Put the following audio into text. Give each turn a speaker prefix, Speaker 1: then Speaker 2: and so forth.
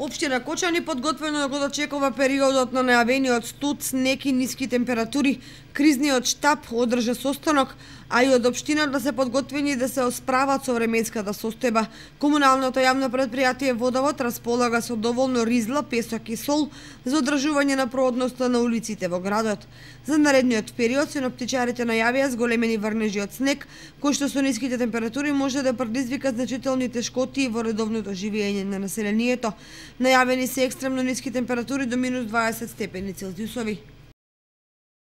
Speaker 1: Општина Кочани подготвено да го дочекува периодот на најавениот студ, снег и ниски температури. Кризниот штаб одржа состанок, а и од општината се подготвени да се осправат со временската состојба. Комуналното јавно предпријатие Водовод располага со доволно ризла, песок и сол за одржување на проводноста на улиците во градот. За наредниот период синоптичарите најавија зголемени врнежи од снег, кои што со ниските температури може да предизвикат значителни тешкоти во редовното живење на населението. Најавени се екстремно ниски температури до минус 20 степени Целзиусови.